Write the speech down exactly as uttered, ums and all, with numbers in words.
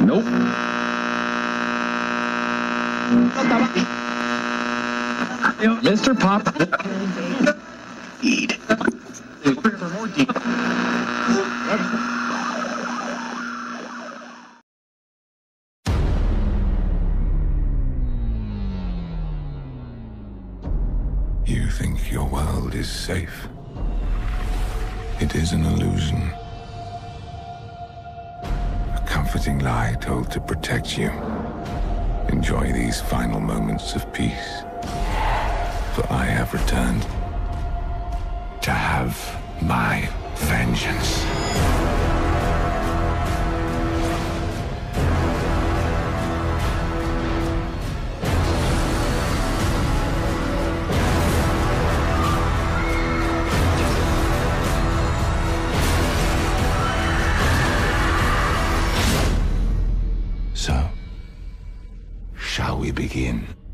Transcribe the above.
Nope. Mister Pop. Eat. You think your world is safe. It is an illusion. A comforting lie told to protect you. Enjoy these final moments of peace. For I have returned to have my vengeance. So, shall we begin?